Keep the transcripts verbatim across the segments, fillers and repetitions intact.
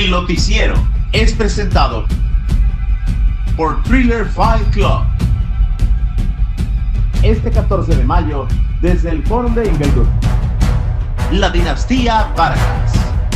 El noticiero es presentado por Thriller Fight Club. Este catorce de mayo, desde el Fórum de Inglewood, la dinastía Vargas.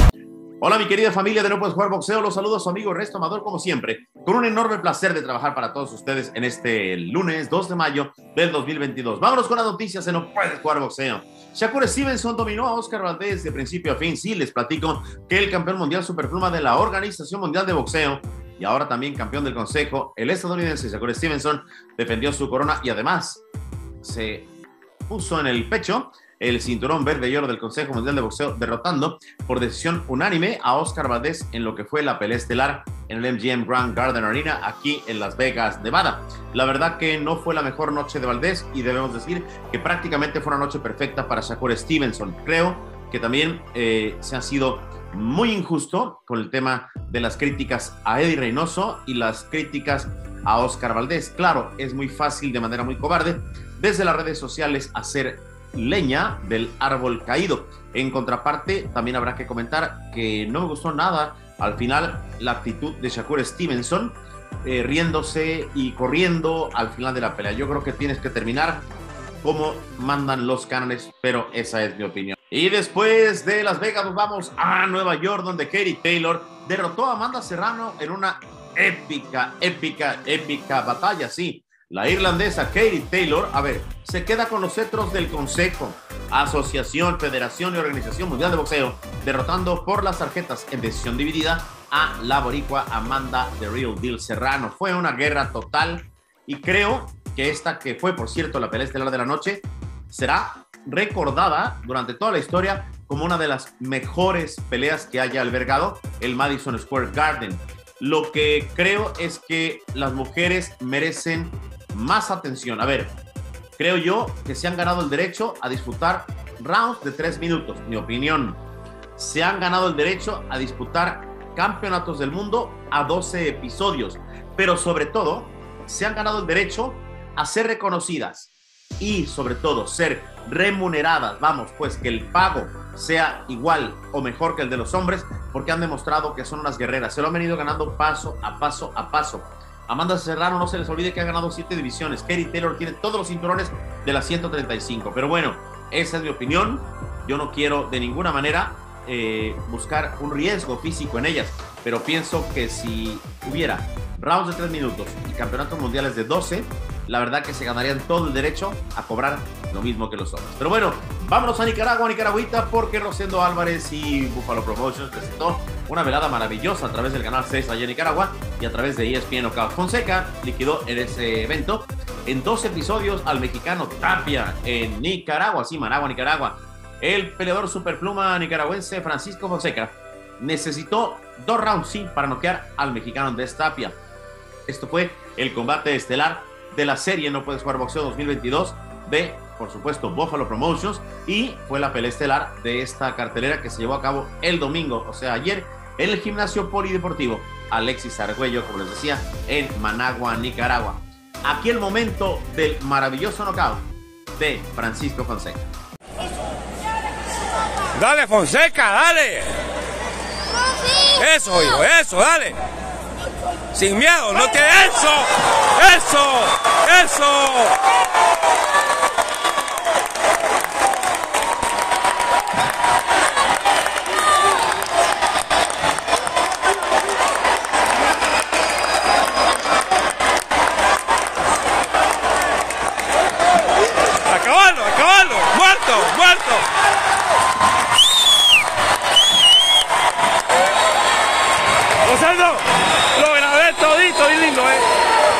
Hola mi querida familia de No Puedes Jugar Boxeo, los saludo a su amigo Ernesto Amador como siempre, con un enorme placer de trabajar para todos ustedes en este lunes dos de mayo del dos mil veintidós. Vámonos con las noticias de No Puedes Jugar Boxeo. Shakur Stevenson dominó a Oscar Valdez de principio a fin. Sí, les platico que el campeón mundial superpluma de la Organización Mundial de Boxeo y ahora también campeón del Consejo, el estadounidense Shakur Stevenson, defendió su corona y además se puso en el pecho el cinturón verde y oro del Consejo Mundial de Boxeo, derrotando por decisión unánime a Oscar Valdez en lo que fue la pelea estelar en el M G M Grand Garden Arena aquí en Las Vegas, Nevada. La verdad que no fue la mejor noche de Valdez y debemos decir que prácticamente fue una noche perfecta para Shakur Stevenson. Creo que también eh, se ha sido muy injusto con el tema de las críticas a Eddie Reynoso y las críticas a Oscar Valdez. Claro, es muy fácil de manera muy cobarde desde las redes sociales hacer leña del árbol caído. En contraparte, también habrá que comentar que no me gustó nada al final la actitud de Shakur Stevenson, eh, riéndose y corriendo al final de la pelea. Yo creo que tienes que terminar como mandan los cánones, pero esa es mi opinión. Y después de Las Vegas nos vamos a Nueva York, donde Katie Taylor derrotó a Amanda Serrano en una épica, épica, épica batalla, sí. La irlandesa Katie Taylor, a ver, se queda con los cetros del Consejo, Asociación, Federación y Organización Mundial de Boxeo, derrotando por las tarjetas en decisión dividida a la boricua Amanda The Real Deal Serrano. Fue una guerra total y creo que esta, que fue por cierto la pelea estelar de la noche, será recordada durante toda la historia como una de las mejores peleas que haya albergado el Madison Square Garden. Lo que creo es que las mujeres merecen más atención. A ver, creo yo que se han ganado el derecho a disputar rounds de tres minutos, mi opinión. Se han ganado el derecho a disputar campeonatos del mundo a doce episodios, pero sobre todo se han ganado el derecho a ser reconocidas y sobre todo ser remuneradas. Vamos, pues que el pago sea igual o mejor que el de los hombres, porque han demostrado que son unas guerreras. Se lo han venido ganando paso a paso a paso. Amanda Serrano, no se les olvide que ha ganado siete divisiones. Katie Taylor tiene todos los cinturones de las ciento treinta y cinco. Pero bueno, esa es mi opinión. Yo no quiero de ninguna manera eh, buscar un riesgo físico en ellas, pero pienso que si hubiera rounds de tres minutos y campeonatos mundiales de doce, la verdad que se ganarían todo el derecho a cobrar lo mismo que los hombres. Pero bueno, vámonos a Nicaragua, a Nicaragüita, porque Rosendo Álvarez y Buffalo Promotions presentó una velada maravillosa a través del canal seis allá en Nicaragua y a través de E S P N Knockout. Fonseca liquidó en ese evento en dos episodios al mexicano Tapia en Nicaragua, sí, Managua, Nicaragua. El peleador superpluma nicaragüense Francisco Fonseca necesitó dos rounds sí, para noquear al mexicano Andrés Tapia. Esto fue el combate estelar de la serie No Puedes Jugar Boxeo dos mil veintidós de, por supuesto, Buffalo Promotions, y fue la pelea estelar de esta cartelera que se llevó a cabo el domingo, o sea, ayer, en el gimnasio polideportivo Alexis Argüello, como les decía, en Managua, Nicaragua. Aquí el momento del maravilloso knockout de Francisco Fonseca. Dale, Fonseca, dale. Eso, hijo, eso, dale. Sin miedo, no te... ¡Eso! ¡Eso! ¡Eso! ¡Acabalo, acabalo! ¡Muerto, muerto! Rosendo, lo grabé todito y lindo, ¿eh?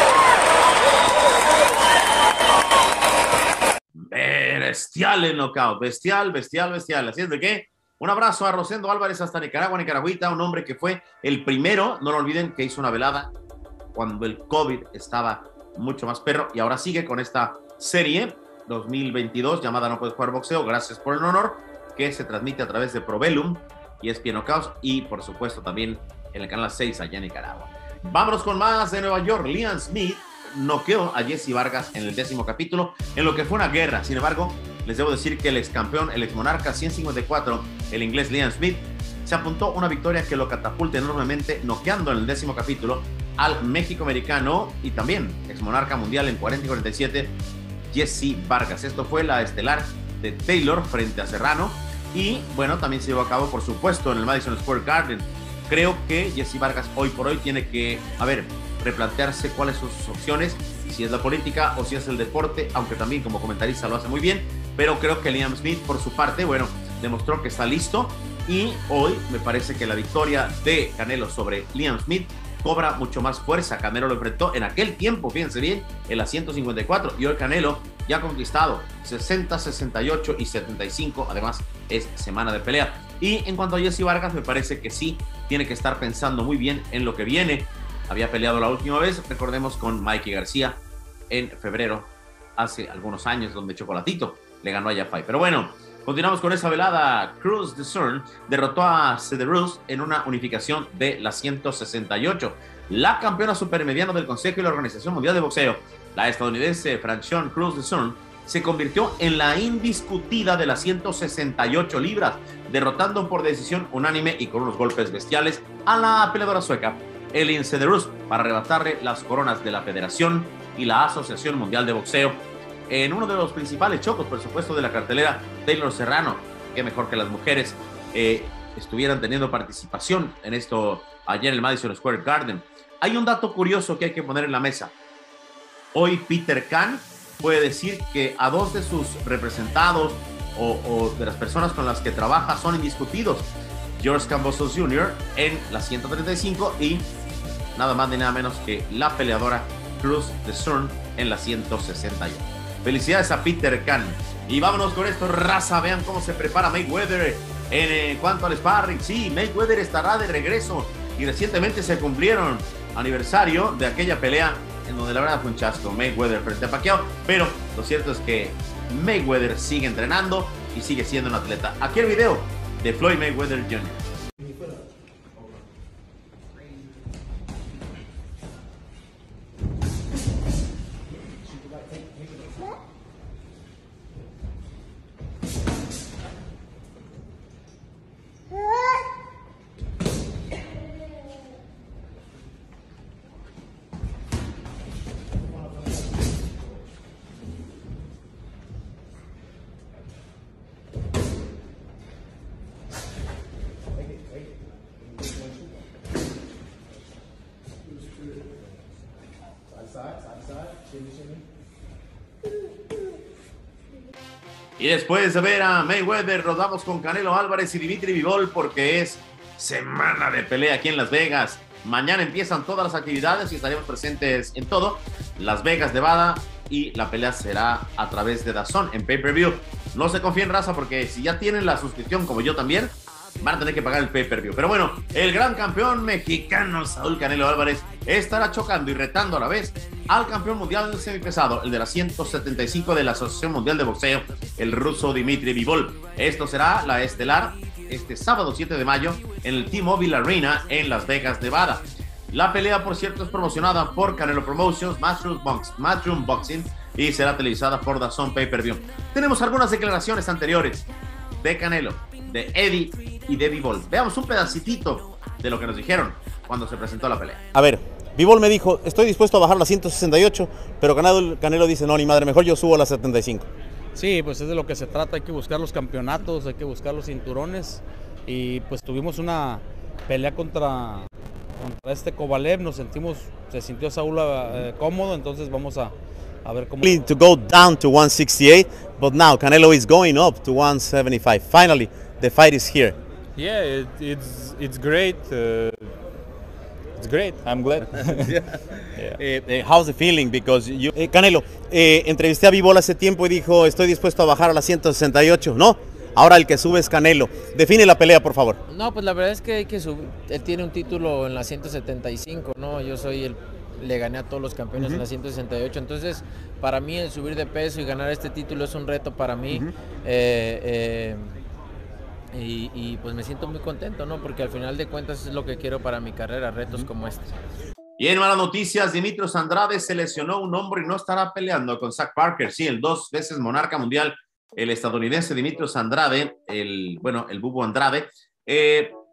Bestial el knockout, bestial, bestial, bestial. Así es de que un abrazo a Rosendo Álvarez hasta Nicaragua, Nicaragüita, un hombre que fue el primero, no lo olviden, que hizo una velada cuando el COVID estaba mucho más perro y ahora sigue con esta serie dos mil veintidós llamada No Puedes Jugar Boxeo. Gracias por el honor, que se transmite a través de Probellum y E S P N Knockouts y por supuesto también en el canal seis allá en Nicaragua. Vámonos con más de Nueva York. Liam Smith noqueó a Jesse Vargas en el décimo capítulo en lo que fue una guerra. Sin embargo, les debo decir que el ex campeón, el ex monarca ciento cincuenta y cuatro, el inglés Liam Smith, se apuntó una victoria que lo catapulta enormemente, noqueando en el décimo capítulo al México-americano y también ex monarca mundial en cuarenta y cuarenta y siete, Jesse Vargas. Esto fue la estelar de Taylor frente a Serrano y bueno, también se llevó a cabo por supuesto en el Madison Square Garden. Creo que Jesse Vargas hoy por hoy tiene que, a ver, replantearse cuáles son sus opciones, si es la política o si es el deporte, aunque también como comentarista lo hace muy bien, pero creo que Liam Smith por su parte, bueno, demostró que está listo y hoy me parece que la victoria de Canelo sobre Liam Smith cobra mucho más fuerza. Canelo lo enfrentó en aquel tiempo, fíjense bien, en la ciento cincuenta y cuatro y hoy Canelo ya ha conquistado sesenta, sesenta y ocho y setenta y cinco, además es semana de pelea. Y en cuanto a Jesse Vargas, me parece que sí, tiene que estar pensando muy bien en lo que viene. Había peleado la última vez, recordemos, con Mikey García en febrero, hace algunos años, donde Chocolatito le ganó a Yafai. Pero bueno, continuamos con esa velada. Cruz de Cern derrotó a Cederus en una unificación de la ciento sesenta y ocho. La campeona supermediana del Consejo y la Organización Mundial de Boxeo, la estadounidense Franchon Cruz de Cern, se convirtió en la indiscutida de las ciento sesenta y ocho libras, derrotando por decisión unánime y con unos golpes bestiales a la peleadora sueca Elin Cederus para arrebatarle las coronas de la Federación y la Asociación Mundial de Boxeo. En uno de los principales chocos, por supuesto, de la cartelera, Taylor Serrano, que mejor que las mujeres eh, estuvieran teniendo participación en esto ayer en el Madison Square Garden. Hay un dato curioso que hay que poner en la mesa. Hoy Peter Kahn puede decir que a dos de sus representados o, o de las personas con las que trabaja son indiscutidos. George Kambosos junior en la ciento treinta y cinco y nada más ni nada menos que la peleadora Cruz de Cern en la ciento sesenta y uno. Felicidades a Peter Kahn. Y vámonos con esto, raza. Vean cómo se prepara Mayweather en eh, cuanto al sparring. Sí, Mayweather estará de regreso y recientemente se cumplieron aniversario de aquella pelea en donde la verdad fue un chasco Mayweather frente a Pacquiao, pero lo cierto es que Mayweather sigue entrenando y sigue siendo un atleta. Aquí el video de Floyd Mayweather junior Y después de ver a Mayweather, rodamos con Canelo Álvarez y Dimitri Bivol porque es semana de pelea aquí en Las Vegas. Mañana empiezan todas las actividades y estaremos presentes en todo. Las Vegas, Nevada, y la pelea será a través de D A Z N en pay-per-view. No se confíen, raza, porque si ya tienen la suscripción como yo también, van a tener que pagar el pay-per-view. Pero bueno, el gran campeón mexicano Saúl Canelo Álvarez estará chocando y retando a la vez al campeón mundial del semipesado, el de la ciento setenta y cinco de la Asociación Mundial de Boxeo, el ruso Dimitri Bivol. Esto será la estelar este sábado siete de mayo en el T-Mobile Arena en Las Vegas, Nevada. La pelea, por cierto, es promocionada por Canelo Promotions, Matchroom, Box, Matchroom Boxing y será televisada por D A Z N Pay-Per-View. Tenemos algunas declaraciones anteriores de Canelo, de Eddie y de Bivol. Veamos un pedacitito de lo que nos dijeron cuando se presentó la pelea. A ver, Bivol me dijo, estoy dispuesto a bajar la ciento sesenta y ocho, pero Canelo, Canelo dice, no, ni madre, mejor yo subo a la setenta y cinco. Sí, pues es de lo que se trata, hay que buscar los campeonatos, hay que buscar los cinturones y pues tuvimos una pelea contra, contra este Kovalev, nos sentimos, se sintió Saúl eh, cómodo, entonces vamos a, a ver cómo... To go down to one sixty-eight, but now Canelo is going up to one seventy-five. Finally, the fight is here. Yeah, it, it's it's great. Uh, it's great. I'm glad. yeah. Yeah. Uh, how's the feeling? Because you, eh, Canelo, eh, entrevisté a Bivol hace tiempo y dijo, estoy dispuesto a bajar a la ciento sesenta y ocho. No, ahora el que sube es Canelo. Define la pelea, por favor. No, pues la verdad es que hay que subir. Él tiene un título en la ciento setenta y cinco, ¿no? Yo soy el, le gané a todos los campeones uh-huh. en la ciento sesenta y ocho. Entonces, para mí el subir de peso y ganar este título es un reto para mí. Uh-huh. eh, eh, Y, y pues me siento muy contento, ¿no? Porque al final de cuentas es lo que quiero para mi carrera, retos como este. Y en malas noticias, Dimitrios Andrade se lesionó un hombro y no estará peleando con Zach Parker. Sí, el dos veces monarca mundial, el estadounidense Dimitrios Andrade, el, bueno, el Bubo Andrade, eh,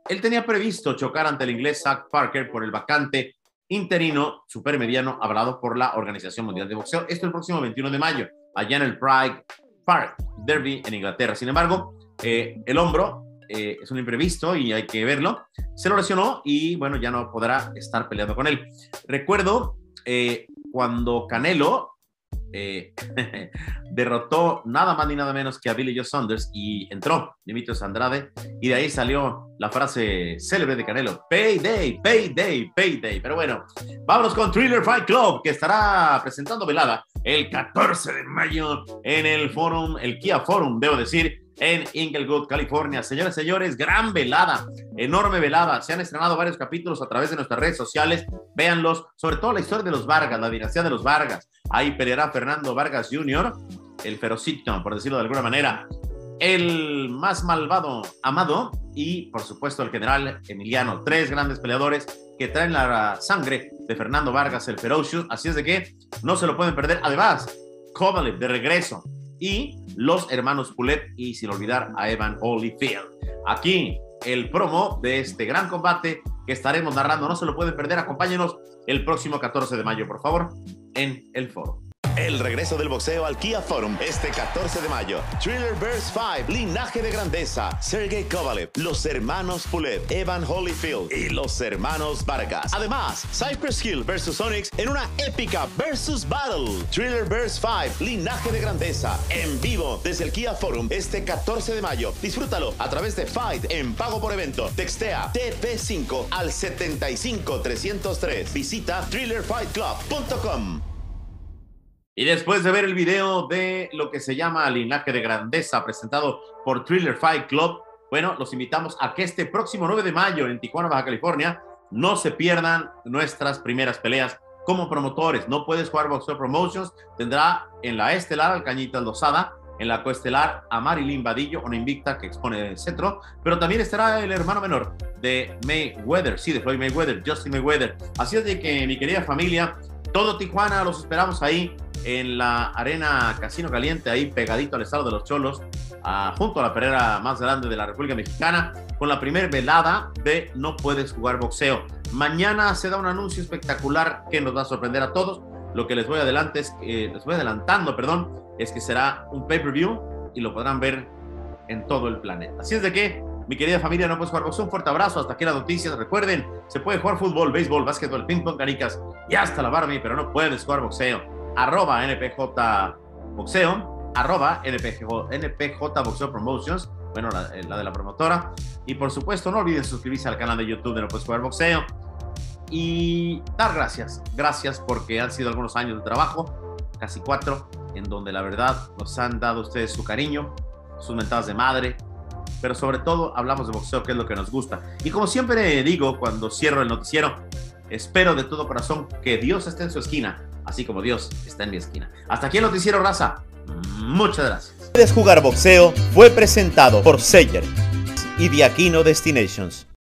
él tenía previsto chocar ante el inglés Zach Parker por el vacante interino supermediano hablado por la Organización Mundial de Boxeo. Esto el próximo veintiuno de mayo, allá en el Pride Park Derby en Inglaterra. Sin embargo, eh, el hombro eh, es un imprevisto y hay que verlo. Se lo lesionó y bueno, ya no podrá estar peleando con él. Recuerdo eh, cuando Canelo eh, derrotó nada más ni nada menos que a Billy Joe Saunders y entró Demetrius Andrade, y de ahí salió la frase célebre de Canelo: Payday, payday, payday. Pero bueno, vámonos con Thriller Fight Club, que estará presentando velada el catorce de mayo en el Forum, el Kia Forum, debo decir, en Inglewood, California. Señores, señores, gran velada, enorme velada. Se han estrenado varios capítulos a través de nuestras redes sociales. Véanlos, sobre todo la historia de los Vargas, la dinastía de los Vargas. Ahí peleará Fernando Vargas junior, el ferocito, por decirlo de alguna manera, el más malvado Amado y, por supuesto, el general Emiliano. Tres grandes peleadores que traen la sangre de Fernando Vargas, el Ferocious. Así es de que no se lo pueden perder. Además, Kovalev de regreso y los hermanos Pulev, y sin olvidar a Evan Holyfield. Aquí el promo de este gran combate que estaremos narrando. No se lo pueden perder. Acompáñenos el próximo catorce de mayo, por favor, en el foro. El regreso del boxeo al Kia Forum este catorce de mayo. Thriller Verse cinco, Linaje de Grandeza, Sergey Kovalev, los hermanos Pulev, Evan Holyfield y los hermanos Vargas. Además, Cypress Hill versus Onyx en una épica versus battle. Thriller Verse cinco, Linaje de Grandeza, en vivo desde el Kia Forum este catorce de mayo. Disfrútalo a través de Fight en pago por evento. Textea T P cinco al setenta y cinco trescientos tres. Visita thriller fight club punto com. Y después de ver el video de lo que se llama Linaje de Grandeza, presentado por Thriller Fight Club, bueno, los invitamos a que este próximo nueve de mayo en Tijuana, Baja California, no se pierdan nuestras primeras peleas como promotores. No puedes jugar Boxeo Promotions, tendrá en la estelar al Cañitas Lozada, en la coestelar a Marilyn Vadillo, una invicta que expone el cetro, pero también estará el hermano menor de Mayweather, sí, de Floyd Mayweather, Justin Mayweather. Así es de que, mi querida familia, todo Tijuana, los esperamos ahí en la Arena Casino Caliente, ahí pegadito al estado de los Cholos, uh, junto a la perrera más grande de la República Mexicana, con la primer velada de No Puedes Jugar Boxeo. Mañana se da un anuncio espectacular que nos va a sorprender a todos. Lo que les voy, adelante es, eh, les voy adelantando, perdón, es que será un pay-per-view y lo podrán ver en todo el planeta. Así es de que, mi querida familia, No Puedes Jugar Boxeo, un fuerte abrazo. Hasta aquí las noticias. Recuerden, se puede jugar fútbol, béisbol, básquetbol, ping-pong, canicas y hasta la Barbie, pero no puedes jugar boxeo. Arroba N P J Boxeo, arroba N P J Boxeo Promotions, bueno, la, la de la promotora. Y por supuesto, no olviden suscribirse al canal de YouTube de No Puedes Jugar Boxeo y dar gracias. Gracias porque han sido algunos años de trabajo, casi cuatro, en donde la verdad nos han dado ustedes su cariño, sus mentadas de madre, pero sobre todo hablamos de boxeo, que es lo que nos gusta. Y como siempre digo cuando cierro el noticiero, espero de todo corazón que Dios esté en su esquina, así como Dios está en mi esquina. Hasta aquí el noticiero, raza. Muchas gracias. Puedes Jugar Boxeo fue presentado por Sayer y Diaquino Destinations.